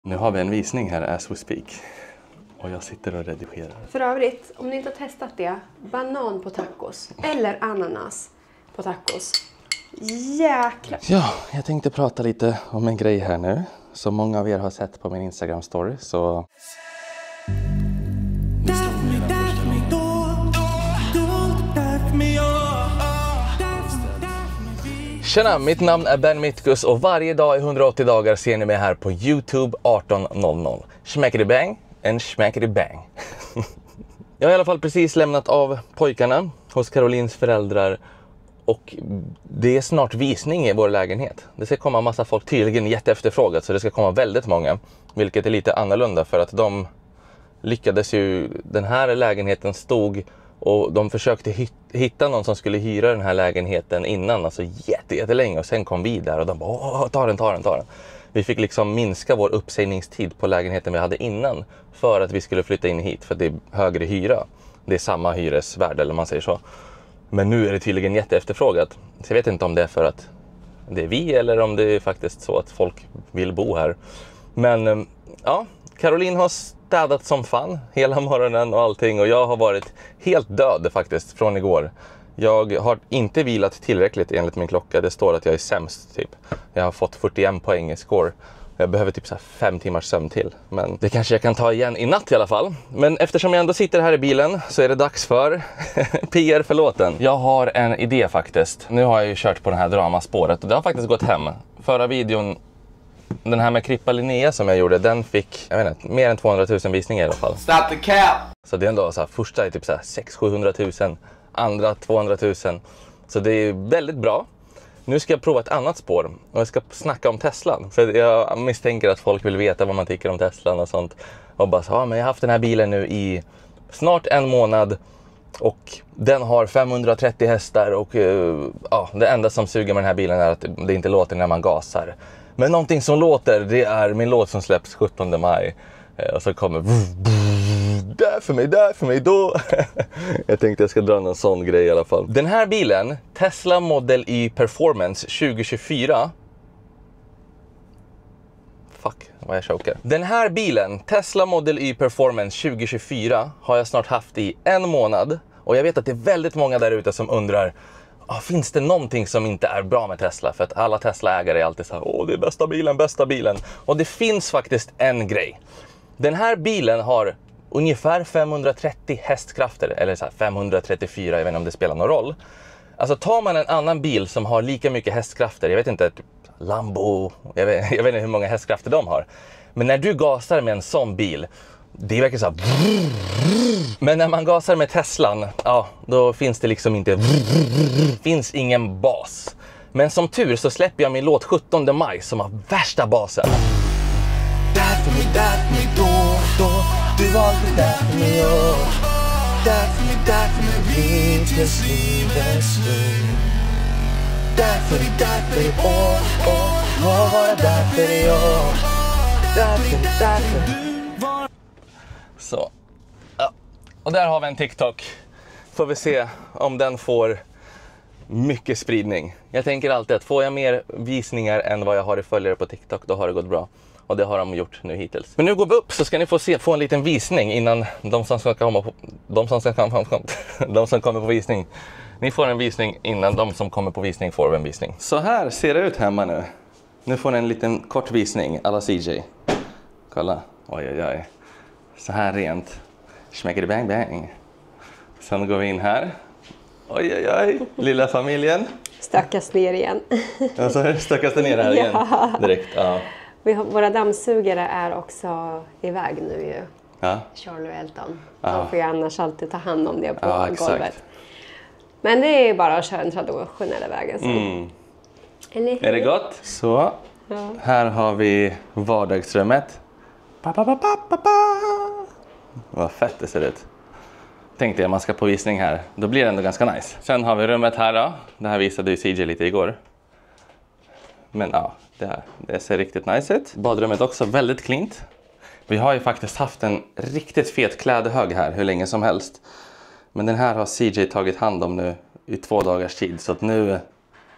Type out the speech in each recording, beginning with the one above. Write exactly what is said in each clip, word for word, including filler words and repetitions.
Nu har vi en visning här as we speak. Och jag sitter och redigerar. För övrigt, om ni inte har testat det, banan på tacos eller ananas på tacos. Jäklar. Ja, jag tänkte prata lite om en grej här nu. Som många av er har sett på min Instagram story, så... Tjena, mitt namn är Ben Mitkus och varje dag i hundraåttio dagar ser ni mig här på YouTube arton noll noll. Schmäckedy bang, en schmäckedy bang. Jag har i alla fall precis lämnat av pojkarna hos Carolins föräldrar och det är snart visning i vår lägenhet. Det ska komma en massa folk, tydligen jätteefterfrågat, så det ska komma väldigt många. Vilket är lite annorlunda för att de lyckades ju, den här lägenheten stod och de försökte hitta någon som skulle hyra den här lägenheten innan, alltså jätte, jättelänge, och sen kom vi där och de bara, åh, ta den, ta den, ta den. Vi fick liksom minska vår uppsägningstid på lägenheten vi hade innan för att vi skulle flytta in hit, för det är högre hyra. Det är samma hyresvärde, eller man säger så. Men nu är det tydligen jätteefterfrågat. Så jag vet inte om det är för att det är vi eller om det är faktiskt så att folk vill bo här. Men ja, Caroline har städat som fan hela morgonen och allting, och jag har varit helt död faktiskt från igår. Jag har inte vilat tillräckligt enligt min klocka. Det står att jag är sämst typ. Jag har fått fyrtioen poäng i score. Jag behöver typ så här fem timmars sömn till. Men det kanske jag kan ta igen i natt i alla fall. Men eftersom jag ändå sitter här i bilen så är det dags för P R-förlåten. Jag har en idé faktiskt. Nu har jag ju kört på det här dramaspåret och det har faktiskt gått hem. Förra videon, den här med Krippa Linnea som jag gjorde, den fick, jag vet inte, mer än tvåhundratusen visningar i alla fall. Stop the cap! Så det är ändå så här, första är typ så här sex till sjuhundratusen, andra tvåhundratusen. Så det är väldigt bra. Nu ska jag prova ett annat spår och jag ska snacka om Teslan. För jag misstänker att folk vill veta vad man tycker om Teslan och sånt. Och bara så, ja, men jag har haft den här bilen nu i snart en månad och den har femhundratrettio hästar och ja, det enda som suger med den här bilen är att det inte låter när man gasar. Men någonting som låter, det är min låt som släpps sjuttonde maj. Och så kommer där för mig, där för mig, då. Jag tänkte jag ska dra en sån grej i alla fall. Den här bilen, Tesla Model Y Performance tjugo tjugofyra. Fuck, vad jag chokar. Den här bilen, Tesla Model Y Performance tjugo tjugofyra, har jag snart haft i en månad. Och jag vet att det är väldigt många där ute som undrar, ah, finns det någonting som inte är bra med Tesla? För att alla Tesla-ägare är alltid så här, åh, det är bästa bilen, bästa bilen. Och det finns faktiskt en grej. Den här bilen har ungefär femhundratrettio hästkrafter, eller så här femhundratrettiofyra, jag vet inte om det spelar någon roll. Alltså tar man en annan bil som har lika mycket hästkrafter, jag vet inte, typ Lambo, jag vet, jag vet inte hur många hästkrafter de har. Men när du gasar med en sån bil, det verkar så här. Men när man gasar med Teslan, ja, då finns det liksom inte, finns ingen bas. Men som tur så släpper jag min låt sjuttonde maj som har värsta basen. Där för mig, där för mig, då, då. Du valde där för mig, ja. Där för mig, där för mig, vinterns livets slut. Där för dig, där för dig, åh, åh. Må vara där för dig, ja. Där för dig, där för dig. Så, ja. Och där har vi en TikTok. Får vi se om den får mycket spridning. Jag tänker alltid att får jag mer visningar än vad jag har i följare på TikTok, då har det gått bra. Och det har de gjort nu hittills. Men nu går vi upp så ska ni få se, få en liten visning innan de som ska komma på, de som ska komma, de som kommer på visning. Ni får en visning innan de som kommer på visning får en visning. Så här ser det ut hemma nu. Nu får ni en liten kort visning alla C J. Kolla. Oj oj oj. Så här rent. Schmäckedy bang bang. Sen går vi in här. Oj oj oj. Lilla familjen. Stökas ner igen. Alltså stökas det ner här igen. Ja. Direkt. Ja. Vi har, våra dammsugare är också iväg nu ju. Ja. Charlie och Elton. Ja. De får ju annars alltid ta hand om det på Ja, golvet. exakt. Men det är bara att köra den traditionella vägen. Så. Mm. Eller? Är det gott? Så, Ja. här har vi vardagsrummet. Pa, pa, pa, pa, pa, pa. Vad fett det ser ut. Tänkte jag man ska på visning här. Då blir det ändå ganska nice. Sen har vi rummet här då. Det här visade ju C J lite igår. Men ja, det, här, det ser riktigt nice ut. Badrummet också väldigt cleant. Vi har ju faktiskt haft en riktigt fet klädhög här hur länge som helst. Men den här har C J tagit hand om nu i två dagars tid. Så att nu,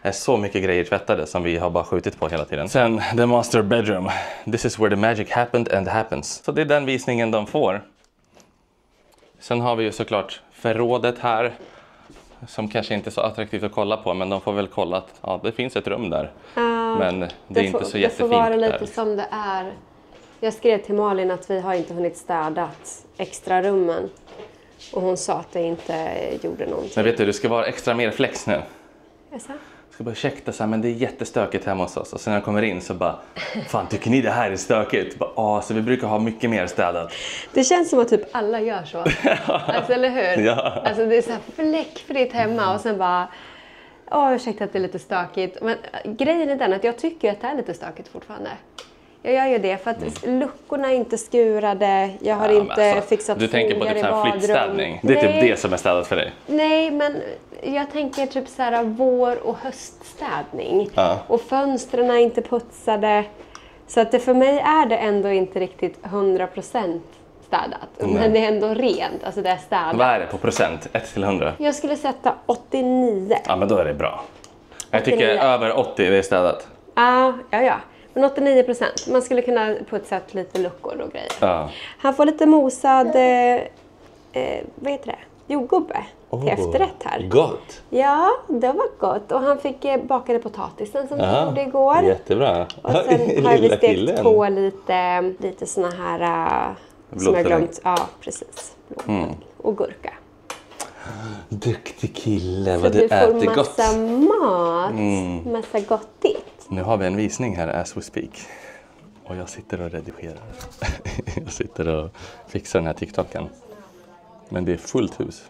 är så mycket grejer tvättade som vi har bara skjutit på hela tiden. Sen the master bedroom. This is where the magic happened and happens. Så det är den visningen de får. Sen har vi ju såklart förrådet här. Som kanske inte är så attraktivt att kolla på, men de får väl kolla att ja, det finns ett rum där. Uh, men det, det är inte får, så jättefint det får vara lite där. som det är. Jag skrev till Malin att vi har inte hunnit städat extra rummen. Och hon sa att det inte gjorde någonting. Men vet du, du ska vara extra mer flex nu. Jaså? Jag ska bara ursäkta så här, men det är jättestökigt hemma hos oss. Och sen när jag kommer in så bara, fan tycker ni det här är stökigt? Bara, ah, så vi brukar ha mycket mer städat. Det känns som att typ alla gör så. Alltså, eller hur? Ja. Alltså det är så här fläckfritt hemma och sen bara, åh ursäkta att det är lite stökigt. Men grejen är den att jag tycker att det är lite stökigt fortfarande. Jag gör ju det för att mm. luckorna är inte skurade, jag har ja, inte alltså, fixat du tänker på typ så här flyttstädning. Det är Nej. typ det som är städat för dig. Nej, men jag tänker typ så här vår- och höststädning. Ja. Och fönstren är inte putsade. Så att det för mig är det ändå inte riktigt hundra procent städat. Mm. Men det är ändå rent, alltså det är städat. Vad är det på procent? ett till hundra? Jag skulle sätta åttionio. Ja, men då är det bra. Jag tycker åttionio. Över åttio det är städat. Ja, ja, ja. Men åttionio procent. Man skulle kunna putsa lite luckor och grejer. Ja. Han får lite mosad, eh, eh, vad heter det? Jordgubbe till oh, efterrätt här. Gott! Ja, det var gott. Och han fick eh, bakade potatisen som vi gjorde igår. Jättebra. Och sen har vi stekt killen. på lite, lite såna här, uh, som jag glömt. Ja, precis. Mm. Och gurka. Duktig kille, så vad du äter gott. Så du får massa mat, mm. massa gottigt. Nu har vi en visning här, as we speak. Och jag sitter och redigerar. Jag sitter och fixar den här TikToken. Men det är fullt hus.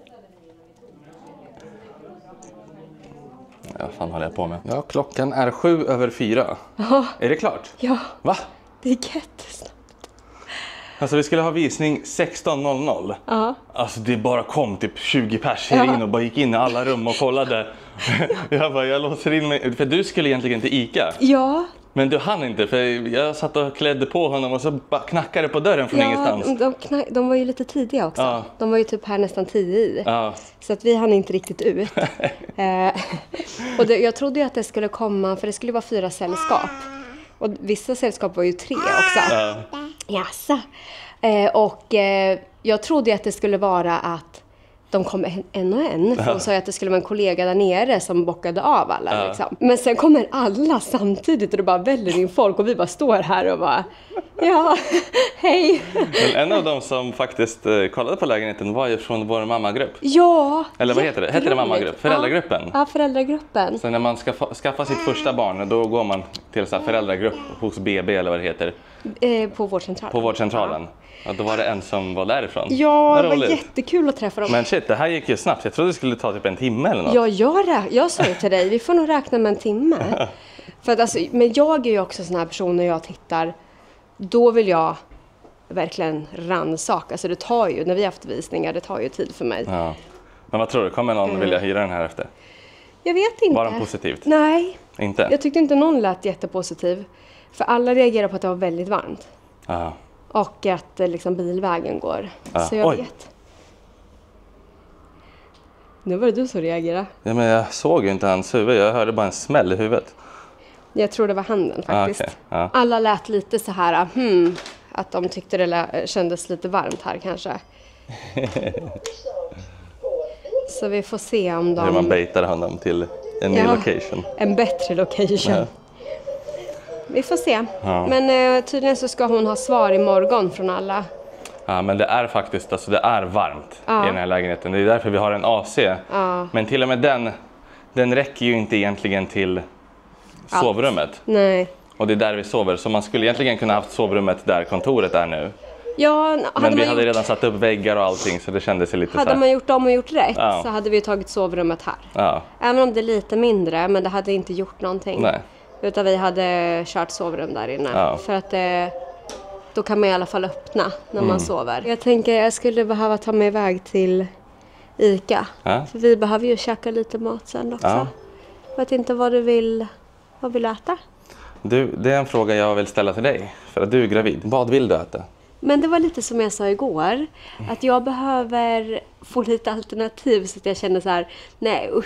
Ja, vad fan håller jag på med? Ja, klockan är sju över fyra. Ja. Är det klart? Ja. Va? Det är jättesnabbt. Alltså vi skulle ha visning sexton noll noll. Ja. Alltså det bara kom typ tjugo pers här ja. in och bara gick in i alla rum och kollade. Jag bara, jag låser in mig. För du skulle egentligen till Ica. Ja. Men du hann inte, för jag satt och klädde på honom och så bara knackade på dörren från ja, ingenstans. De, knack, de var ju lite tidiga också. Ja. De var ju typ här nästan tio i. Ja. Så att vi hann inte riktigt ut. eh, och det, jag trodde ju att det skulle komma, för det skulle vara fyra sällskap. Och vissa sällskap var ju tre också. Ja. Jaså. Eh, och eh, jag trodde ju att det skulle vara att de kom en, en och en. För hon sa att det skulle vara en kollega där nere som bockade av alla. Ja. Liksom. Men sen kommer alla samtidigt och det bara väljer in folk. Och vi bara står här och bara, ja, hej. Men en av dem som faktiskt eh, kollade på lägenheten var ju från vår mammagrupp. Ja. Eller vad heter det? Heter det mammagrupp? Föräldragruppen? Ja, ja, föräldragruppen. Så när man ska skaffa sitt första barn, då går man till så här föräldragrupp hos B B eller vad det heter. Eh, på vårdcentralen. På vårdcentralen. Ja. Ja, då var det en som var därifrån. Ja, det var roligt. Jättekul att träffa dem. Men shit, det här gick ju snabbt. Jag trodde det skulle ta typ en timme eller något. Ja, jag, rä- jag sa ju till dig, vi får nog räkna med en timme. För att alltså, men jag är ju också sån här person när jag tittar, då vill jag verkligen rannsaka. Alltså det tar ju, när vi har haft visningar, det tar ju tid för mig. Ja. Men vad tror du? Kommer någon mm. vilja hyra den här efter? Jag vet inte. Var den positivt? Nej. Inte? Jag tyckte inte någon lät jättepositiv. För alla reagerar på att det var väldigt varmt. Ja. Och att liksom, bilvägen går. Ja. Så jag Oj. vet. Nu var det du som reagerade. Ja, men jag såg ju inte hans huvud. Jag hörde bara en smäll i huvudet. Jag tror det var handen faktiskt. Ah, okay. Ja. Alla lät lite så här, hmm, att de tyckte det lä- kändes lite varmt här kanske. Så vi får se om de... Hur man baitar honom till en ny ja, location. En bättre location. Ja. Vi får se. Ja. Men eh, tydligen så ska hon ha svar imorgon från alla. Ja, men det är faktiskt, alltså det är varmt ja. i den här lägenheten. Det är därför vi har en A C. Ja. Men till och med den, den räcker ju inte egentligen till sovrummet. Allt. Nej. Och det är där vi sover. Så man skulle egentligen kunna ha haft sovrummet där kontoret är nu. Ja, hade men vi man hade gjort... redan satt upp väggar och allting, så det kändes lite Hade så här... man gjort om och gjort rätt ja. så hade vi tagit sovrummet här. Ja. Även om det är lite mindre, men det hade inte gjort någonting. Nej. Utan vi hade kört sovrum där inne. Ja. För att eh, då kan man i alla fall öppna när Mm. man sover. Jag tänker jag skulle behöva ta mig iväg till Ica. Ja. För vi behöver ju käka lite mat sen också. Ja. Jag vet inte vad du vill, vad vill äta. Du, det är en fråga jag vill ställa till dig. För att du är gravid. Vad vill du äta? Men det var lite som jag sa igår. Att jag behöver få lite alternativ så att jag känner så här, nej usch.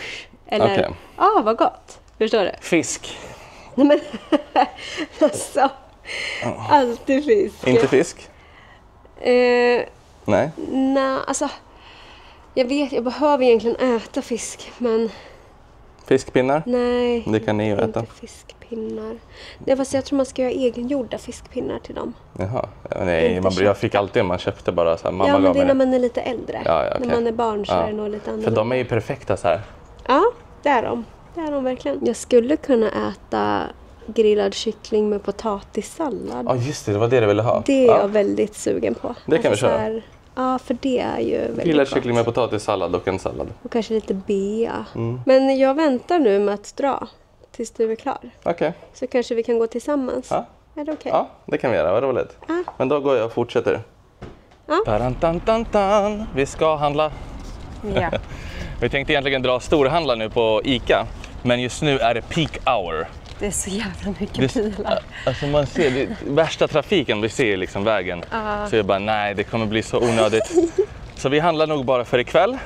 Eller, Okej. ja ah, vad gott. Förstår du? Fisk. Nej men, alltså. Alltid fisk. Inte fisk? Eh, Nej. nej, alltså. Jag vet, jag behöver egentligen äta fisk, men Fiskpinnar? nej. Det kan ni ju äta. Inte fiskpinnar. Nej, fast jag tror man ska göra egengjorda fiskpinnar till dem. Jaha. Ja, nej, Inte man, köpt. jag fick alltid, man köpte bara så här, mamma Ja, men gav det är mig när det. man är lite äldre. Ja, ja, okej. När man är barn så Ja. är det nog lite För annorlunda. de är ju perfekta så här. Ja, det är de. Det är de verkligen. Jag skulle kunna äta grillad kyckling med potatissallad. Ja, just det, det var det du ville ha. Det är ja. jag väldigt sugen på. Det kan vi så köra. här- Ja, för det är ju väldigt Grillad gott. kyckling med potatissallad och en sallad. Och kanske lite bea. Mm. Men jag väntar nu med att dra tills du är klar. Okej. Så kanske vi kan gå tillsammans. Ja. Är det okej? Ja, det kan vi göra. Vad roligt. Ja. Men då går jag och fortsätter. Ja. Tarantantantan. Vi ska handla. Ja. Vi tänkte egentligen dra storhandla nu på Ica. Men just nu är det peak hour. Det är så jävla mycket Det, bilar. alltså man ser, det, värsta trafiken, vi ser liksom vägen. Ja. Så jag bara, nej det kommer bli så onödigt. Så vi handlar nog bara för ikväll.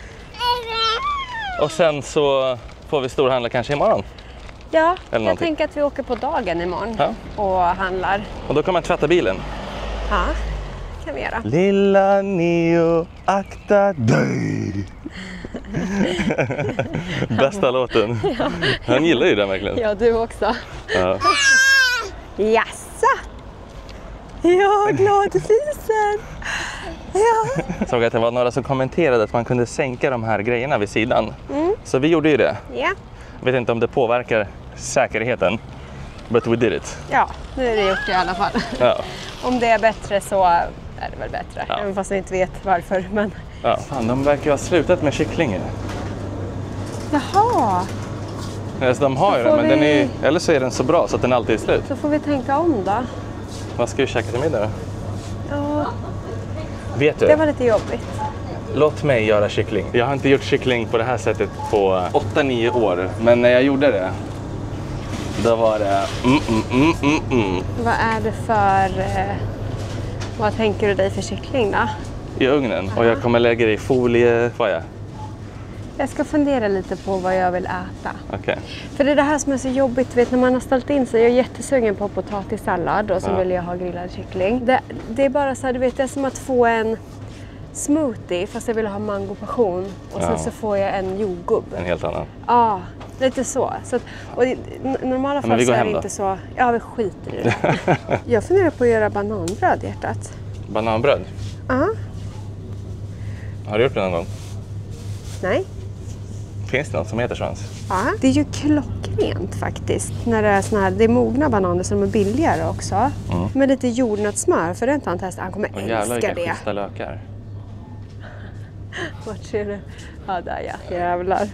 Och sen så får vi storhandla kanske imorgon. Ja, Eller jag någonting. tänker att vi åker på dagen imorgon Ja. och handlar. Och då kan man tvätta bilen. Ja, kan vi göra. Lilla Neo, akta dig. Bästa låten. Han gillar ju den verkligen. Ja, du också. Ja. Jaså? Ja, glad fisen. Ja. Såg att det var några som kommenterade att man kunde sänka de här grejerna vid sidan. Så vi gjorde ju det. Ja. Jag vet inte om det påverkar säkerheten. But we did it. Ja, nu är det gjort i alla fall. Ja. Om det är bättre så är det väl bättre. Ja. Även fast vi inte vet varför. Men... Ja. Fan, de verkar ju ha slutat med kyckling. Jaha, Alltså, de har ju Då det, får men den vi- är, eller så är den så bra så att den alltid är slut. så får vi tänka om då. Vad ska vi käka till middag då? Ja, Vet du? det var lite jobbigt. Låt mig göra kyckling. Jag har inte gjort kyckling på det här sättet på åtta nio år. Men när jag gjorde det, då var det mm, mm, mm, mm, mm. Vad är det för... Eh, vad tänker du dig för kyckling då? I ugnen. Och jag kommer lägga det i folie. Vad är jag? Jag ska fundera lite på vad jag vill äta. Okej. För det är det här som är så jobbigt, du vet, när man har ställt in sig. Jag är jättesugen på potatissallad och så Ja. vill jag ha grillad kyckling. Det, det är bara så här, du vet, det är som att få en smoothie fast jag vill ha mango passion. Och sen Ja. så får jag en jordgubb. En helt annan. Ja, lite så. så att, och i n- normala men fall vi så går är hem det då. inte så. Ja, vi skiter i det. Jag funderar på att göra bananbröd, hjärtat. Bananbröd. Ja, Har du gjort det någon gång? nej. Finns det något som heter svans? Ja. Det är ju klockrent faktiskt. När det är såna här, det är mogna bananer som är billigare också. Mm. Med lite jordnötssmör, för det har inte han testat. Han kommer Och jävlar älska vilka det. schyssta lökar. Vart ser du? Ja, där ja. Jävlar.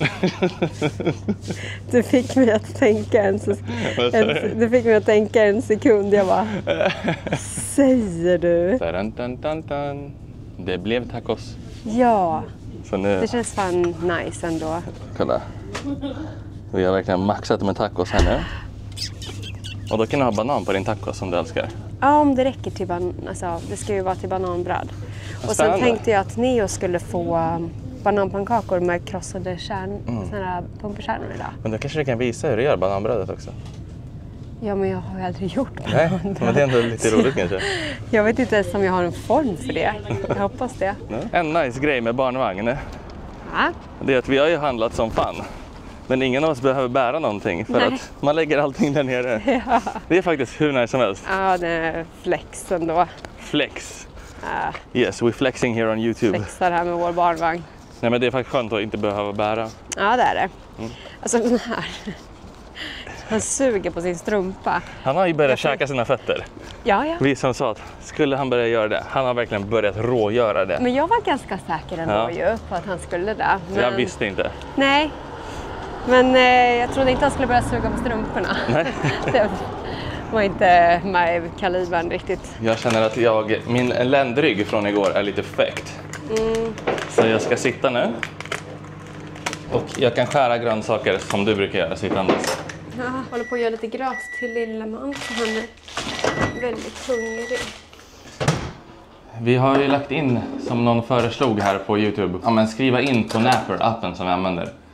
Du fick mig att tänka en, se- en, du fick mig att tänka en sekund. Jag bara, säger du? Dun, dun, dun, dun. Det blev tacos. Ja, Så nu, det känns fan nice ändå. kolla. Vi har verkligen maxat med tacos här nu. Och då kan du ha banan på din tacos som du älskar. Ja, om det räcker till ban- alltså, det ska ju vara till bananbröd. Och sen spännande. tänkte jag att Neo skulle få um, bananpannkakor med krossade kärn, Mm. såna här pumpkärnor idag. Men då kanske du kan visa hur du gör bananbrödet också. Ja, men jag har ju aldrig gjort Nej, bananbröd. men det är ändå lite roligt kanske. Jag vet inte ens om jag har en form för det. Jag hoppas det. En nice grej med barnvagn, Ja, det är att vi har ju handlat som fan. Men ingen av oss behöver bära någonting för Nej. att man lägger allting där nere. ja. Det är faktiskt hur nice som helst. ja det är flex ändå. Flex. Ja, Yes, we're flexing here on YouTube. flexar här med vår barnvagn. Nej, men det är faktiskt skönt att inte behöva bära. Ja, det är det. Mm. Alltså den här. Han suger på sin strumpa. Han har ju börjat Jag får- käka sina fötter. Ja, ja. Vi som sa att skulle han börja göra det, han har verkligen börjat rågöra det. Men jag var ganska säker ändå Ja. ju på att han skulle det. Men... Jag visste inte. Nej. Men eh, jag trodde inte han skulle börja suga på strumporna. Nej. Det var inte med i kalibern riktigt. Jag känner att jag, min ländrygg från igår är lite perfekt. Mm. Så jag ska sitta nu. Och jag kan skära grönsaker som du brukar göra sittandes. Jag håller på att göra lite gröt till lilla man, så han är väldigt hungrig. Vi har ju lagt in, som någon föreslog här på YouTube, ja, men skriva in på Napper, appen som vi använder.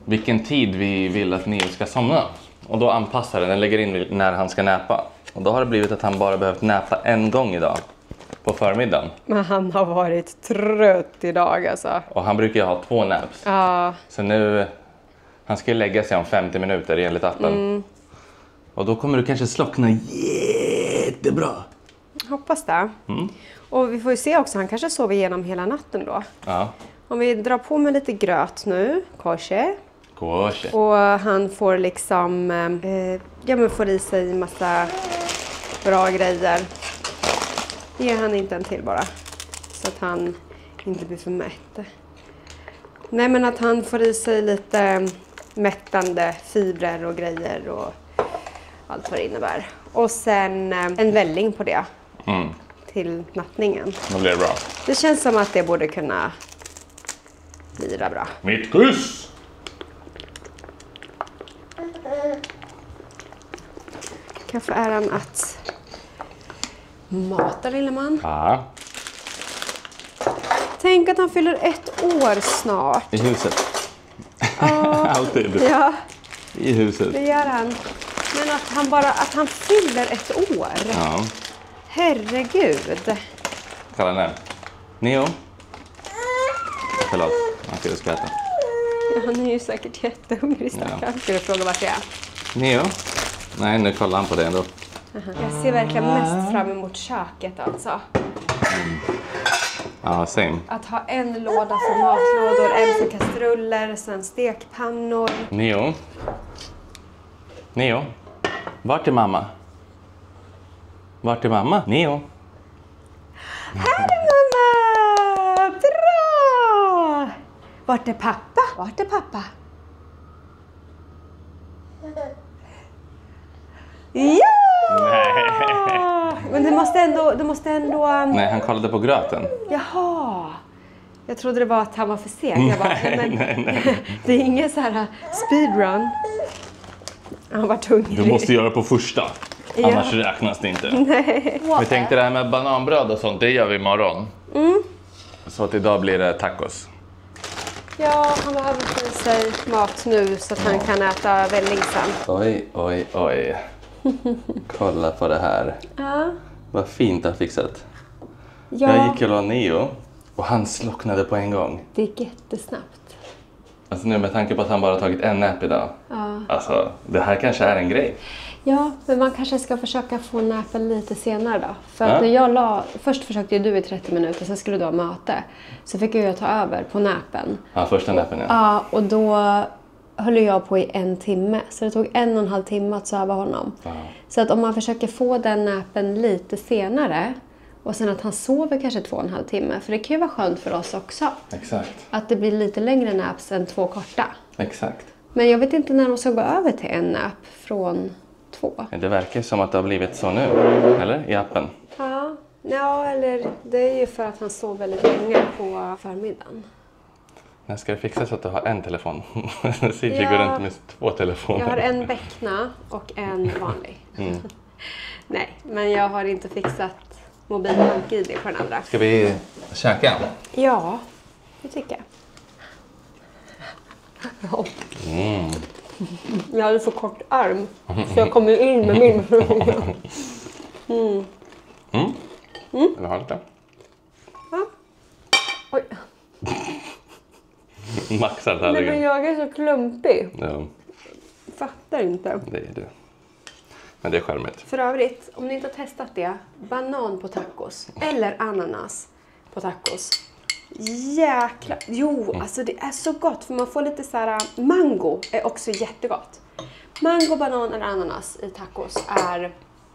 vilken tid vi vill att Neo ska somna. Och då anpassar den, den lägger in när han ska näpa. Och då har det blivit att han bara behövt näpa en gång idag. På förmiddagen. Men han har varit trött idag alltså. Och han brukar ju ha två naps. Ja. Så nu, han ska ju lägga sig om femtio minuter enligt appen. Mm. Och då kommer du kanske slockna jättebra. Hoppas det. Mm. Och vi får ju se också, han kanske sover igenom hela natten då. Ja. Om vi drar på med lite gröt nu, korse. Korse. Och han får liksom, eh, ja men får i sig massa bra grejer. Ger han inte en till bara. Så att han inte blir för mätt. Nej men att han får i sig lite mättande fibrer och grejer och allt vad det innebär. Och sen eh, en välling på det. Mm. Till nattningen. Då blir det bra. Det känns som att det borde kunna bli bra. Mitt kuss! Kanske är han att mata lille man. Ja. Tänk att han fyller ett år snart. I huset. Ja. Alltid. Ja, I huset. det gör han. Men att han bara, att han fyller ett år. Ja. Herregud. Kalla den. Neo. Förlåt. Han skulle skratta. Ja, han är ju säkert jättehungrig stackarn. Ska du fråga vart det är? Neo. Nej, nu kollar han på det ändå. Jag ser verkligen mest fram emot köket alltså. Ja, same. Att ha en låda för matlådor, en för kastruller, sen stekpannor. Neo. Neo. Vart är mamma? Vart är mamma? Neo. Här är mamma! Bra! Vart är pappa? Vart är pappa? Ja! Nej. Men du måste ändå... Du måste ändå um... Nej, han kollade på gröten. Jaha. Jag trodde det var att han var för seg. Jag bara, nej, men, nej, nej. det är ingen så här speedrun. Han var hungrig. Du måste göra på första. Ja. Annars räknas det inte. Nej. Vi tänkte det här med bananbröd och sånt, det gör vi imorgon. Mm. Så att idag blir det tacos. Ja, han behöver få i sig mat nu så att han kan äta välling sen. Oj, oj, oj. Kolla på det här. Ja. Vad fint han fixat. Ja, Jag gick och la Neo och han slocknade på en gång. det gick jättesnabbt. Alltså nu med tanke på att han bara tagit en nap idag. Ja. Alltså, det här kanske är en grej. Ja, men man kanske ska försöka få näpen lite senare då. För Ja. att när jag la, först försökte ju du i trettio minuter, sen skulle du ha möte. Så fick jag ju ta över på näpen. Ja, första nappen ja. Ja, och då höll jag på i en timme. Så det tog en och en halv timme att söva honom. Ja. Så att om man försöker få den näpen lite senare och sen att han sover kanske två och en halv timme. För det kan ju vara skönt för oss också. Exakt, Att det blir lite längre naps än två korta. exakt. Men jag vet inte när de ska gå över till en nap från två. Det verkar som att det har blivit så nu, eller? I appen. Ja, ja, eller det är ju för att han sov väldigt länge på förmiddagen. När ska det fixa så att du har en telefon? C J Ja. går runt med två telefoner. Jag har en Vecna och en vanlig. Mm. Nej, men jag har inte fixat mobil bank-I D på den andra. Ska vi käka? Ja, det tycker jag. Ja. Mm. Jag hade för kort arm, så jag kom ju in med min fråga. Mm. Mm. Mm. Vill du ha lite? Ja. Oj. Maxar Nej, men tallriken. jag är så klumpig. Ja, Fattar inte. det är du. Men det är charmigt. För övrigt, om ni inte har testat det, banan på tacos eller ananas på tacos. Jäklar. Jo, alltså det är så gott för man får lite så här, mango är också jättegott. Mango, banan eller ananas i tacos är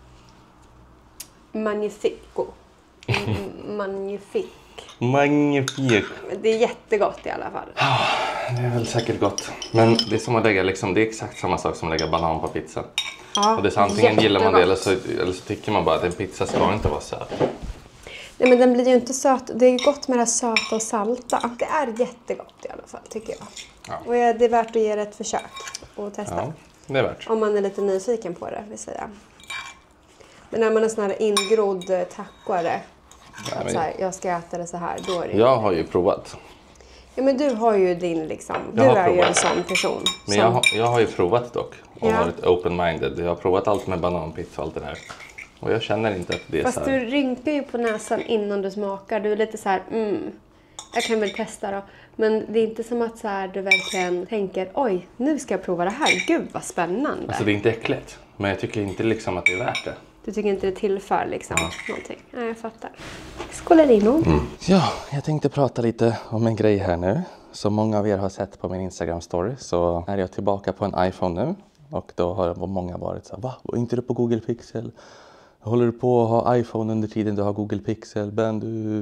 magnifico. Mm, Magnifik. Magnifik. Det är jättegott i alla fall. Det är väl säkert gott. Men det är som att lägga liksom, det är exakt samma sak som att lägga banan på pizza. Ja, Och det är så antingen gillar man det eller jättegott. så, eller så tycker man bara att en pizza ska inte vara söt. Nej, men den blir ju inte söt. Det är gott med det söta och salta. Det är jättegott i alla fall, tycker jag. Ja. Och det är värt att ge det ett försök och testa. Ja, det är värt. Om man är lite nyfiken på det, vill säga. Men när man är sån här ingrodd tacoare, Nej, att men- så här, jag ska äta det så här, då är det Jag har ju provat. Ja, men du har ju din liksom, du Jag har är ju provat. en sån person. Men som... jag, har, jag har ju provat dock och Ja. varit open-minded. Jag har provat allt med bananpizza och allt det där. Och jag känner inte att det är Fast så här... du rynkar ju på näsan innan du smakar. Du är lite så här, mm, jag kan väl testa då. Men det är inte som att så här, du verkligen tänker, oj, nu ska jag prova det här. Gud vad spännande. Alltså det är inte äckligt. Men jag tycker inte liksom att det är värt det. Du tycker inte det tillför liksom någonting. Nej, jag fattar. Skålarino. Mm. Ja, jag tänkte prata lite om en grej här nu. Som många av er har sett på min Instagram-story så är jag tillbaka på en iPhone nu. Och då har många varit så här, va? Var inte du på Google Pixel? Håller du på att ha iPhone under tiden du har Google Pixel? Ben, du,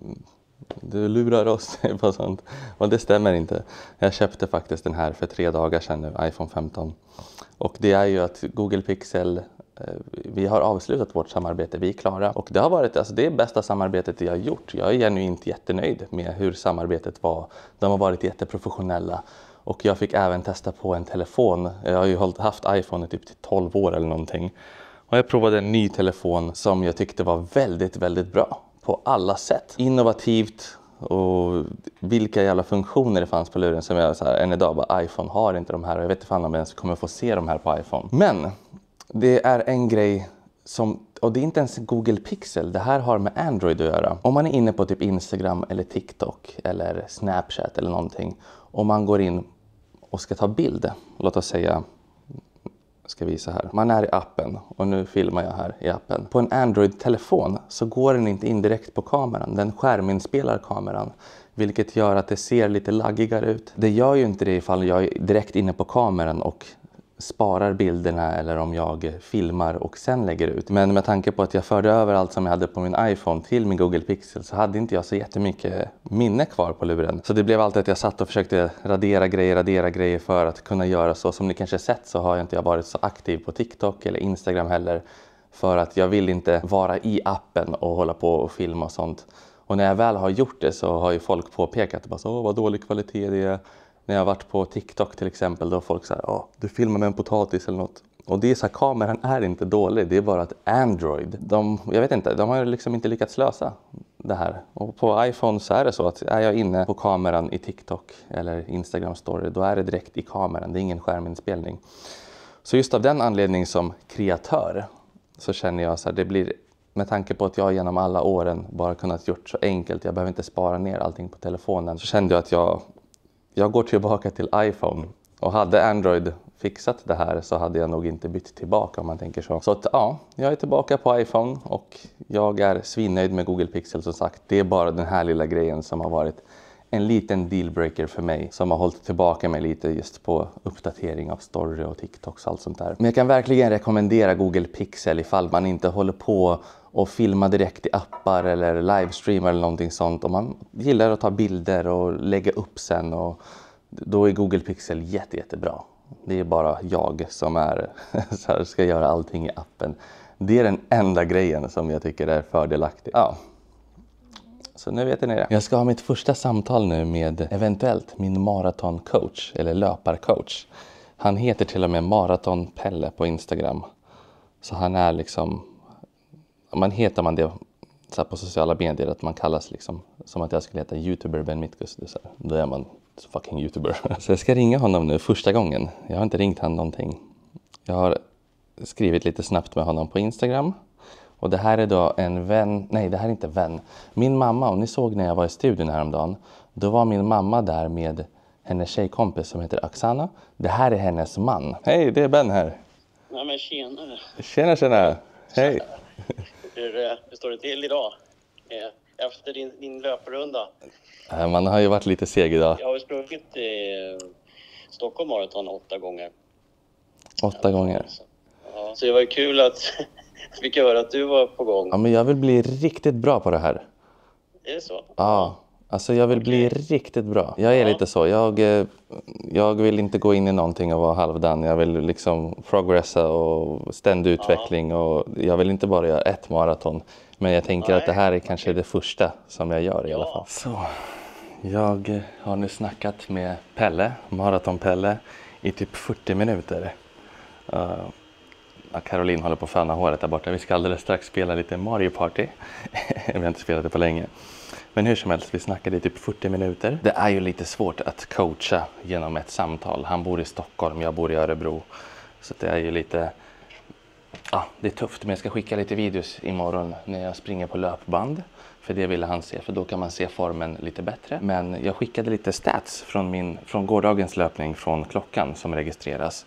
du lurar oss på sånt. Och det stämmer inte. Jag köpte faktiskt den här för tre dagar sedan nu, iPhone femton. Och det är ju att Google Pixel, vi har avslutat vårt samarbete, vi är klara. Och det har varit alltså det bästa samarbetet jag har gjort. Jag är genuint jättenöjd med hur samarbetet var. De har varit jätteprofessionella. Och jag fick även testa på en telefon. Jag har ju haft iPhone i typ tolv år eller någonting. Och jag provade en ny telefon som jag tyckte var väldigt, väldigt bra. På alla sätt. Innovativt. Och vilka jävla funktioner det fanns på luren som jag så här, än idag bara iPhone har inte de här. Och jag vet inte fan om jag ens kommer få se de här på iPhone. Men det är en grej som, och det är inte ens Google Pixel, det här har med Android att göra. Om man är inne på typ Instagram eller TikTok eller Snapchat eller någonting. Och man går in och ska ta bild, låt oss säga, jag ska visa här. Man är i appen och nu filmar jag här i appen. På en Android-telefon så går den inte in direkt på kameran, den skärminspelar kameran. Vilket gör att det ser lite laggigare ut. Det gör ju inte det ifall jag är direkt inne på kameran och sparar bilderna eller om jag filmar och sen lägger ut. Men med tanke på att jag förde över allt som jag hade på min iPhone till min Google Pixel så hade inte jag så jättemycket minne kvar på luren. Så det blev alltid att jag satt och försökte radera grejer, radera grejer för att kunna göra så. Som ni kanske sett så har jag inte jag varit så aktiv på TikTok eller Instagram heller. För att jag vill inte vara i appen och hålla på och filma och sånt. Och när jag väl har gjort det så har ju folk påpekat att åh vad dålig kvalitet det är. När jag har varit på TikTok till exempel, då har folk säger åh, du filmar med en potatis eller något. Och det är så här, kameran är inte dålig, det är bara att Android, de, jag vet inte, de har liksom inte lyckats lösa det här. Och på iPhone så är det så att är jag inne på kameran i TikTok eller Instagram story, då är det direkt i kameran, det är ingen skärminspelning. Så just av den anledningen som kreatör så känner jag så här, det blir, med tanke på att jag genom alla åren bara kunnat gjort så enkelt, jag behöver inte spara ner allting på telefonen, så kände jag att jag Jag går tillbaka till iPhone och hade Android fixat det här så hade jag nog inte bytt tillbaka om man tänker så. Så att, ja, jag är tillbaka på iPhone och jag är svinnöjd med Google Pixel som sagt. Det är bara den här lilla grejen som har varit en liten dealbreaker för mig som har hållit tillbaka mig lite just på uppdatering av story och TikToks och allt sånt där. Men jag kan verkligen rekommendera Google Pixel ifall man inte håller på och filma direkt i appar eller livestreamar eller någonting sånt. Om man gillar att ta bilder och lägga upp sen, och då är Google Pixel jätte, jättebra. Det är bara jag som är, så här, ska göra allting i appen. Det är den enda grejen som jag tycker är fördelaktig. Ja. Så nu vet ni det. Jag ska ha mitt första samtal nu med eventuellt min maratoncoach eller löparcoach. Han heter till och med Maraton Pelle på Instagram. Så han är liksom, man heter man det så här på sociala medier att man kallas liksom som att jag skulle heta YouTuber Ben Mitkus. Så här, då är man fucking YouTuber. Så jag ska ringa honom nu första gången. Jag har inte ringt han någonting. Jag har skrivit lite snabbt med honom på Instagram. Och det här är då en vän, nej det här är inte vän. Min mamma, om ni såg när jag var i studion häromdagen, då var min mamma där med hennes tjejkompis som heter Oksana. Det här är hennes man. Hej, det är Ben här. Ja, men tjenare. Tjena, tjena. Hej. Hur, hur står det till idag? Efter din, din löprunda? Man har ju varit lite seg idag. Jag har ju sprungit i Stockholm Marathon åtta gånger. Åtta gånger. Så, ja, så det var ju kul att jag fick höra att du var på gång. Ja, men jag vill bli riktigt bra på det här. Är det så? Ja, alltså jag vill bli riktigt bra. Jag är Ja. lite så. Jag, jag vill inte gå in i någonting och vara halvdan. Jag vill liksom progressa och ständig utveckling. Och jag vill inte bara göra ett maraton. Men jag tänker Nej. att det här är kanske det första som jag gör i Ja. alla fall. Så, jag har nu snackat med Pelle, Maraton Pelle, i typ fyrtio minuter. Uh, Ja, Caroline håller på att föna håret där borta. Vi ska alldeles strax spela lite Mario Party. Vi har inte spelat det på länge. Men hur som helst, vi snackade i typ fyrtio minuter. Det är ju lite svårt att coacha genom ett samtal. Han bor i Stockholm, jag bor i Örebro. Så det är ju lite... Ja, det är tufft. Men jag ska skicka lite videos imorgon när jag springer på löpband. För det ville han se, för då kan man se formen lite bättre. Men jag skickade lite stats från, min, från gårdagens löpning från klockan som registreras.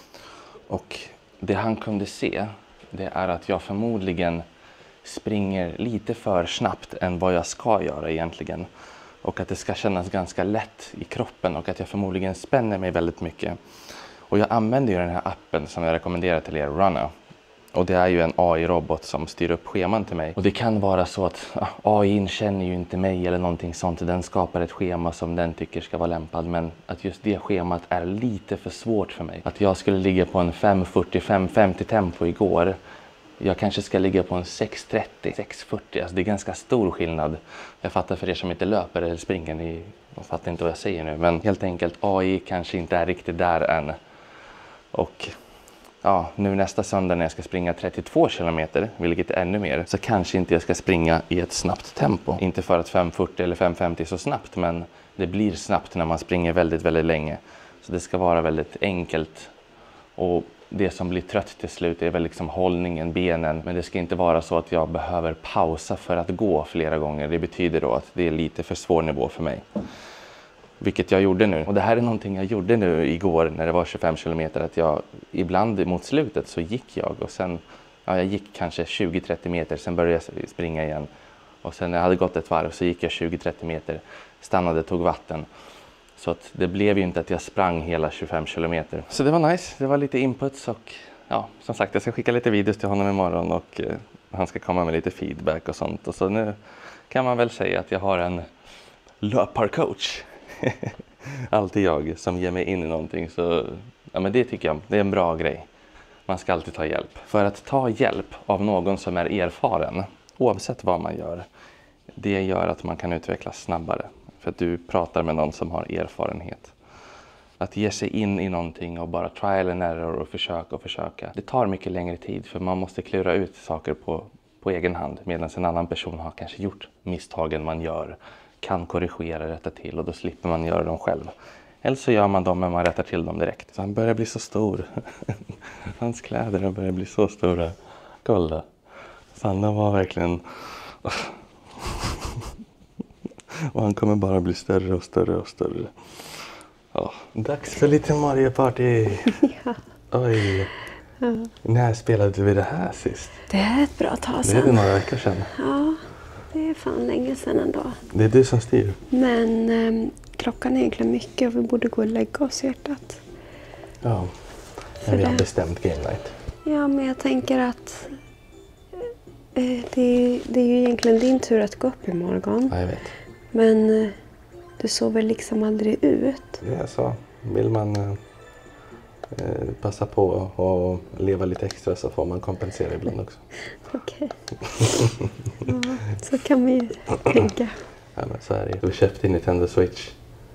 Och det han kunde se, det är att jag förmodligen springer lite för snabbt än vad jag ska göra egentligen. Och att det ska kännas ganska lätt i kroppen och att jag förmodligen spänner mig väldigt mycket. Och jag använder ju den här appen som jag rekommenderar till er, Runna. Och det är ju en A I-robot som styr upp scheman till mig. Och det kan vara så att ja, A I känner ju inte mig eller någonting sånt. Den skapar ett schema som den tycker ska vara lämpad. Men att just det schemat är lite för svårt för mig. Att jag skulle ligga på en fem fyrtio fem femtio tempo igår. Jag kanske ska ligga på en sex trettio sex fyrtio. Alltså det är ganska stor skillnad. Jag fattar för er som inte löper eller springer. Ni fattar inte vad jag säger nu. Men helt enkelt, A I kanske inte är riktigt där än. Och... Ja, nu nästa söndag när jag ska springa trettiotvå kilometer, vilket är ännu mer, så kanske inte jag ska springa i ett snabbt tempo. Inte för att fem fyrtio eller fem femtio är så snabbt, men det blir snabbt när man springer väldigt, väldigt länge. Så det ska vara väldigt enkelt. Och det som blir trött till slut är väl liksom hållningen, benen. Men det ska inte vara så att jag behöver pausa för att gå flera gånger. Det betyder då att det är lite för svår nivå för mig. Vilket jag gjorde nu. Och det här är någonting jag gjorde nu igår när det var tjugofem kilometer. Att jag ibland mot slutet så gick jag. Och sen, ja, jag gick kanske tjugo trettio meter. Sen började jag springa igen. Och sen när jag hade gått ett varv så gick jag tjugo trettio meter. Stannade, tog vatten. Så att det blev ju inte att jag sprang hela tjugofem kilometer. Så det var nice. Det var lite inputs och ja, som sagt jag ska skicka lite videos till honom imorgon. Och eh, han ska komma med lite feedback och sånt. Och så nu kan man väl säga att jag har en löparcoach. Alltid jag som ger mig in i någonting, så ja, men det tycker jag det är en bra grej. Man ska alltid ta hjälp. För att ta hjälp av någon som är erfaren, oavsett vad man gör, det gör att man kan utvecklas snabbare. För att du pratar med någon som har erfarenhet. Att ge sig in i någonting och bara trial and error och försöka och försöka. Det tar mycket längre tid för man måste klura ut saker på, på egen hand. Medan en annan person har kanske gjort misstagen man gör. Kan korrigera, rätta till och då slipper man göra dem själv. Eller så gör man dem men man rättar till dem direkt. Så han börjar bli så stor. Hans kläder börjar bli så stora. Kolla. Sanna var verkligen... och han kommer bara bli större och större och större. Oh. Dags för lite Mario Party. Ja. Oj. Ja. När spelade vi det här sist? Det är ett bra tag sedan. Det är det några veckor sedan. Ja. Det är fan länge sedan ändå. Det är du som styr. Men eh, klockan är egentligen mycket och vi borde gå och lägga oss, hjärtat. Ja, men vi har bestämt game night. Ja, men jag tänker att eh, det, det är ju egentligen din tur att gå upp imorgon. Ja, jag vet. Men eh, du sover liksom aldrig ut. Det är så. Vill man eh, passa på och leva lite extra så får man kompensera ibland också. Okej. Ja, så kan vi ju tänka. Ja, men så är det. Du köpte Nintendo Switch.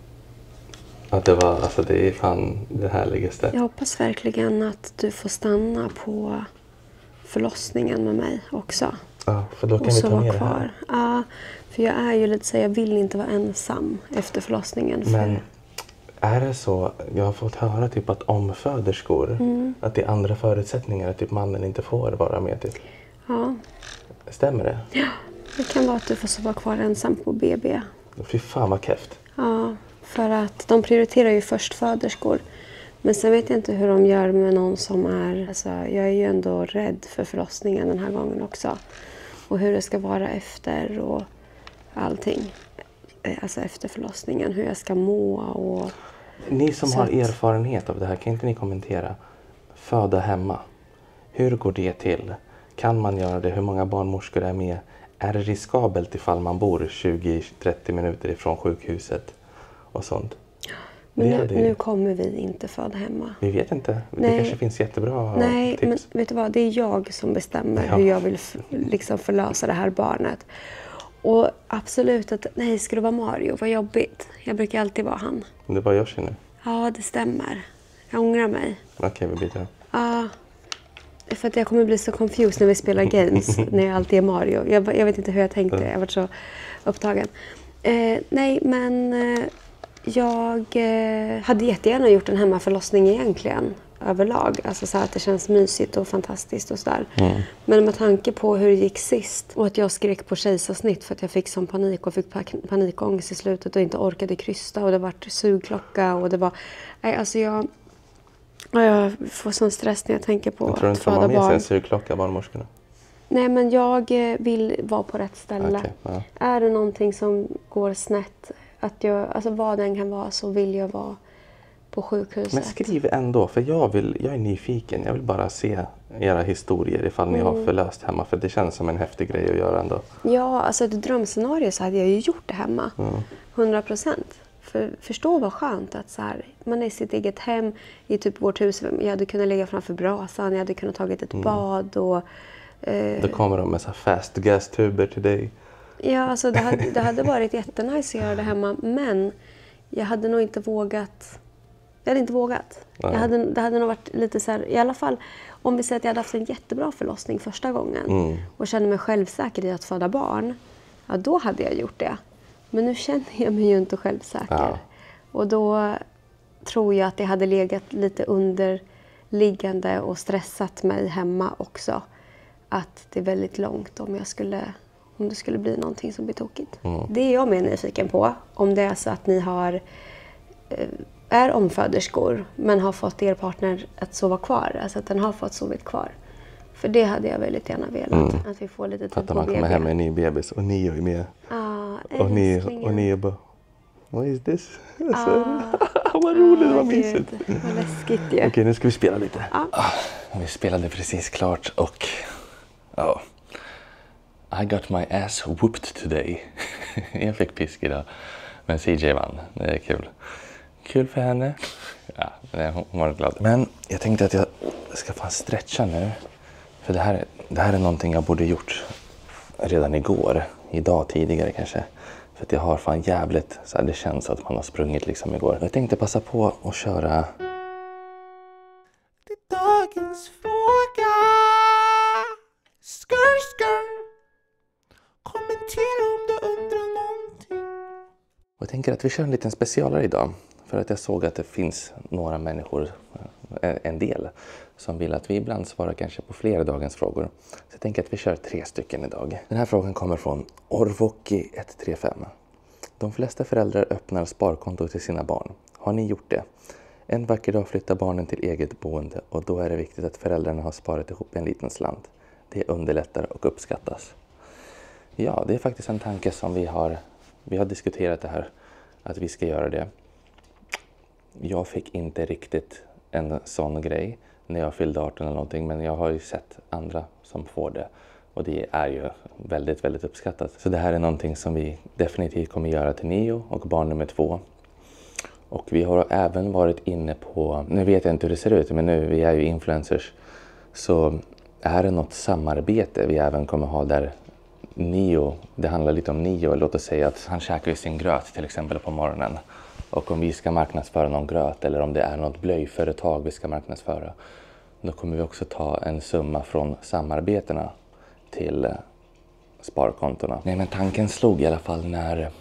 Att det var, alltså det är fan det härligaste. Jag hoppas verkligen att du får stanna på förlossningen med mig också. Ja, för då kan och vi ta ner kvar. det här. Ja, för jag är ju lite så, jag vill inte vara ensam efter förlossningen. För... Men är det så, jag har fått höra typ att omföderskor, mm. att det är andra förutsättningar att typ mannen inte får vara med typ. Ja. Stämmer det? Ja, det kan vara att du får sova kvar ensam på B B. Fy fan vad kräft. Ja, för att de prioriterar ju först föderskor. Men sen vet jag inte hur de gör med någon som är... Alltså, jag är ju ändå rädd för förlossningen den här gången också. Och hur det ska vara efter och allting. Alltså efter förlossningen, hur jag ska må och... Ni som så har att... erfarenhet av det här, kan inte ni kommentera? Föda hemma. Hur går det till? Kan man göra det? Hur många barnmorskor är med? Är det riskabelt ifall man bor tjugo till trettio minuter ifrån sjukhuset och sånt? Men nu, nu kommer vi inte föda hemma. Vi vet inte. Nej. Det kanske finns jättebra Nej, tips. men vet du vad? Det är jag som bestämmer ja. hur jag vill f- liksom förlösa det här barnet. Och absolut att, nej, ska det vara Mario? Vad jobbigt. Jag brukar alltid vara han. Det var Yoshi nu. Ja, det stämmer. Jag ångrar mig. Okej, okay, vi byter. Ja, För att jag kommer bli så confused när vi spelar games, när jag alltid är Mario. Jag, jag vet inte hur jag tänkte, jag har varit så upptagen. Eh, nej, men eh, jag eh, hade jättegärna gjort en hemmaförlossning egentligen, överlag. Alltså så här att det känns mysigt och fantastiskt och sådär. Mm. Men med tanke på hur det gick sist och att jag skrek på kejsarsnitt för att jag fick sån panik och fick panikångest i slutet och inte orkade krysta och det var sugklocka och det var... Nej, alltså jag... Ja, jag får sån stress när jag tänker på jag tror att inte föda barn. Tror du inte sugklocka, barnmorskorna? Nej, men jag vill vara på rätt ställe. Okay, ja. Är det någonting som går snett, att jag, alltså vad den kan vara, så vill jag vara på sjukhuset. Men skriv ändå, för jag, vill, jag är nyfiken. Jag vill bara se era historier ifall ni mm. har förlöst hemma. För det känns som en häftig grej att göra ändå. Ja, alltså ett drömscenario så hade jag ju gjort det hemma. Mm. hundra procent. För förstå vad skönt att så här, man är i sitt eget hem i typ vårt hus. Jag hade kunnat ligga framför brasan, jag hade kunnat tagit ett mm. bad och... Eh, Då kommer de med så här fast gas-tuber till dig. Ja, alltså det hade, det hade varit jättenice att göra det hemma. Men jag hade nog inte vågat... Jag hade inte vågat. Jag hade, det hade nog varit lite så här, i alla fall om vi säger att jag hade haft en jättebra förlossning första gången mm. och kände mig självsäker i att föda barn, ja då hade jag gjort det. Men nu känner jag mig ju inte självsäker. Ja. Och då tror jag att det hade legat lite underliggande och stressat mig hemma också. Att det är väldigt långt om jag skulle, om det skulle bli någonting som blir tokigt. Mm. Det är jag mer nyfiken på. Om det är så att ni har... Eh, är omföderskor men har fått er partner att sova kvar. Alltså att den har fått sovit kvar. För det hade jag väldigt gärna velat. Mm. Att vi får lite tid på att man kommer hem med en ny bebis och ni är med. Ah, och ni och ni är bara, what is this? Ah, vad roligt, ah, vad mysigt. Vad läskigt ju. Okej, nu ska vi spela lite. Ah. Ah, vi spelade precis klart och ja. Oh, I got my ass whooped today. Jag fick pisk idag. Men C J vann. Det är kul. Kul för henne. Ja, hon var glad. Men jag tänkte att jag ska fan stretcha nu. För det här, det här är någonting jag borde gjort redan igår. Idag tidigare kanske. För att jag har fan jävligt så här, det känns att man har sprungit liksom igår. Jag tänkte passa på att köra... Det är dagens fråga. Skr, skr. Kommentera om du undrar någonting. Och jag tänker att vi kör en liten specialare idag. För att jag såg att det finns några människor, en del, som vill att vi ibland svarar kanske på flera dagens frågor. Så jag tänker att vi kör tre stycken idag. Den här frågan kommer från Orvoki ett tre fem. De flesta föräldrar öppnar sparkonto till sina barn. Har ni gjort det? En vacker dag flyttar barnen till eget boende och då är det viktigt att föräldrarna har sparat ihop en liten slant. Det underlättar och uppskattas. Ja, det är faktiskt en tanke som vi har, vi har diskuterat det här, att vi ska göra det. Jag fick inte riktigt en sån grej när jag fyllde arton eller någonting, men jag har ju sett andra som får det. Och det är ju väldigt, väldigt uppskattat. Så det här är någonting som vi definitivt kommer göra till Nio och barn nummer två. Och vi har även varit inne på, nu vet jag inte hur det ser ut, men nu, vi är ju influencers. Så är det något samarbete vi även kommer ha där Nio, det handlar lite om Nio, låt oss säga att han käkar ju sin gröt till exempel på morgonen. Och om vi ska marknadsföra någon gröt eller om det är något blöjföretag vi ska marknadsföra, då kommer vi också ta en summa från samarbetena till sparkontona. Nej, men tanken slog i alla fall när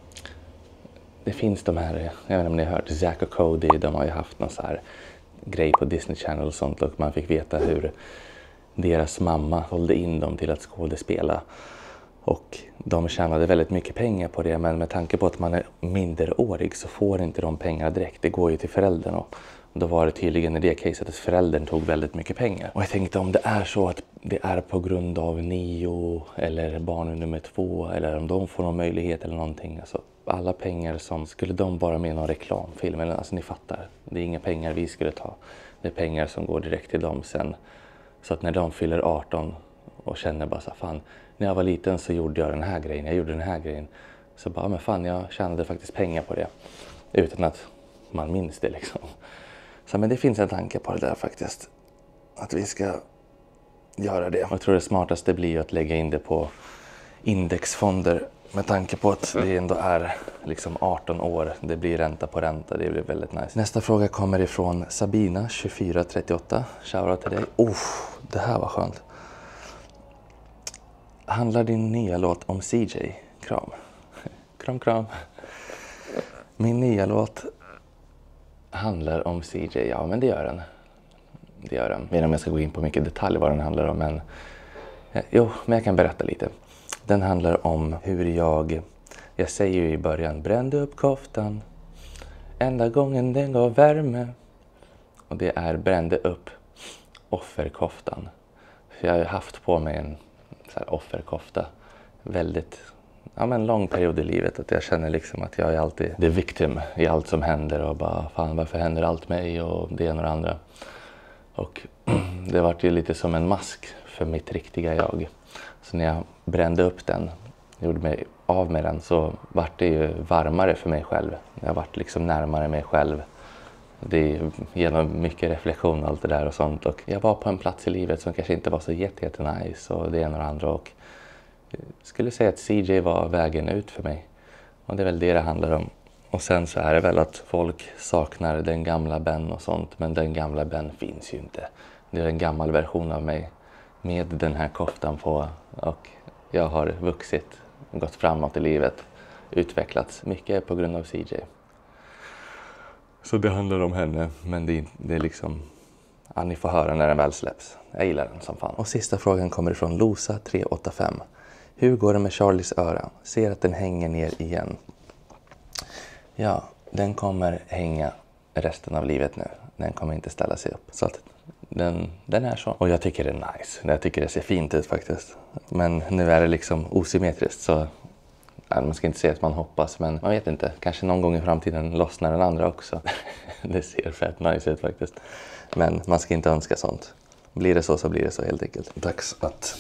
det finns de här, jag vet inte om ni har hört, Zack och Cody, de har ju haft någon så här grej på Disney Channel och sånt, och man fick veta hur deras mamma hållde in dem till att skådespela. Och de tjänade väldigt mycket pengar på det, men med tanke på att man är minderårig så får inte de pengar direkt. Det går ju till föräldern, och då var det tydligen i det caset att föräldern tog väldigt mycket pengar. Och jag tänkte, om det är så att det är på grund av Nio eller barn nummer två, eller om de får någon möjlighet eller någonting. Alltså alla pengar som, skulle de bara med någon reklamfilm, eller alltså ni fattar. Det är inga pengar vi skulle ta. Det är pengar som går direkt till dem sen. Så att när de fyller arton och känner bara så fan, när jag var liten så gjorde jag den här grejen, jag gjorde den här grejen. Så bara, men fan, jag tjänade faktiskt pengar på det. Utan att man minns det liksom. Så men det finns en tanke på det där faktiskt. Att vi ska göra det. Jag tror det smartaste blir att lägga in det på indexfonder Med tanke på att det ändå är liksom arton år, det blir ränta på ränta, det blir väldigt nice. Nästa fråga kommer ifrån Sabina tjugofyra trettioåtta. Shoutout till dig. Oh, det här var skönt. Handlar din nya låt om C J? Kram. Kram, kram. Min nya låt handlar om C J. Ja, men det gör den. Det gör den. Men om jag ska gå in på mycket detalj vad den handlar om. Men, jo, men jag kan berätta lite. Den handlar om hur jag... Jag säger ju i början, brände upp koftan. Enda gången den gav värme. Och det är brände upp offerkoftan. För jag har ju haft på mig en så här offerkofta väldigt... Ja, men lång period i livet. Att jag känner liksom att jag är alltid the victim i allt som händer. Och bara, fan varför händer allt mig och det ena och det andra. Och det var ju lite som en mask för mitt riktiga jag. Så när jag brände upp den, gjorde mig av med den, så var det ju varmare för mig själv. Jag var liksom närmare mig själv. Det är genom mycket reflektion och allt det där och sånt. Och jag var på en plats i livet som kanske inte var så jätte, jätte nice och det ena och det andra. Och jag skulle säga att C J var vägen ut för mig. Och det är väl det det handlar om. Och sen så är det väl att folk saknar den gamla Ben och sånt. Men den gamla Ben finns ju inte. Det är en gammal version av mig med den här koftan på. Och jag har vuxit, gått framåt i livet, utvecklats mycket på grund av C J. Så det handlar om henne, men det, det är liksom... Ja, ni får höra när den väl släpps. Jag gillar den som fan. Och sista frågan kommer ifrån Losa tre åtta fem. Hur går det med Charlies öra? Ser att den hänger ner igen. Ja, den kommer hänga resten av livet nu. Den kommer inte ställa sig upp. Så att den, den är så. Och jag tycker det är nice. Jag tycker det ser fint ut faktiskt. Men nu är det liksom osymmetriskt så... Ja, man ska inte säga att man hoppas, men man vet inte. Kanske någon gång i framtiden lossnar den andra också. Det ser fett nice ut faktiskt. Men man ska inte önska sånt. Blir det så så blir det så helt enkelt. Dags att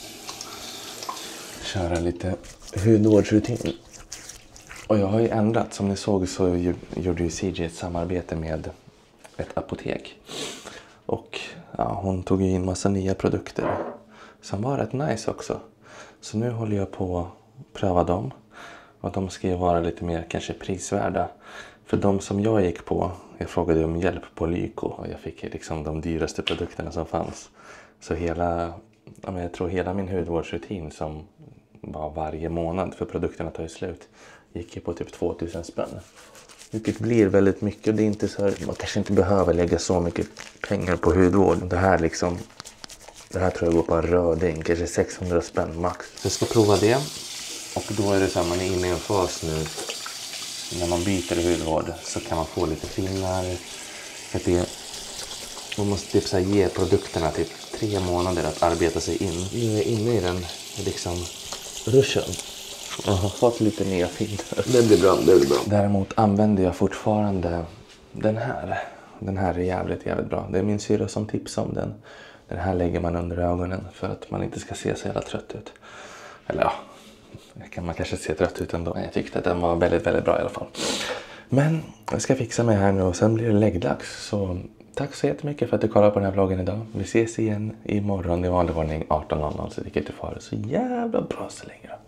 köra lite hudvårdsrutin. Och jag har ju ändrat. Som ni såg så gjorde ju C J ett samarbete med ett apotek. Och ja, hon tog ju in massa nya produkter som var rätt nice också. Så nu håller jag på att pröva dem. Och de ska ju vara lite mer kanske prisvärda. För de som jag gick på, jag frågade om hjälp på Lyko. Och jag fick liksom de dyraste produkterna som fanns. Så hela, jag tror hela min hudvårdsrutin som var varje månad för produkterna tar ju slut. Gick ju på typ tvåtusen spänn. Vilket blir väldigt mycket. Det är inte så här, man kanske inte behöver lägga så mycket pengar på hudvård. Det här liksom, det här tror jag går på en röding. Kanske sexhundra spänn max. Så jag ska prova det. Och då är det så här, man är inne i en fas nu. När man byter hudvård så kan man få lite finnar. För det, man måste typ så här ge produkterna typ tre månader att arbeta sig in. Nu är jag inne i den liksom ruschen. Jag har fått lite nya finnar. Det blir bra, det blir bra. Däremot använder jag fortfarande den här. Den här är jävligt, jävligt bra. Det är min syra som tipsar om den. Den här lägger man under ögonen för att man inte ska se så jävla trött ut. Eller ja, kan man kanske se trött ut ändå. Men jag tyckte att den var väldigt, väldigt bra i alla fall. Men jag ska fixa mig här nu och sen blir det läggdags. Så tack så jättemycket för att du kollade på den här vloggen idag. Vi ses igen imorgon i vanlig ordning arton noll noll. Så det kan inte fara så jävla bra så länge då.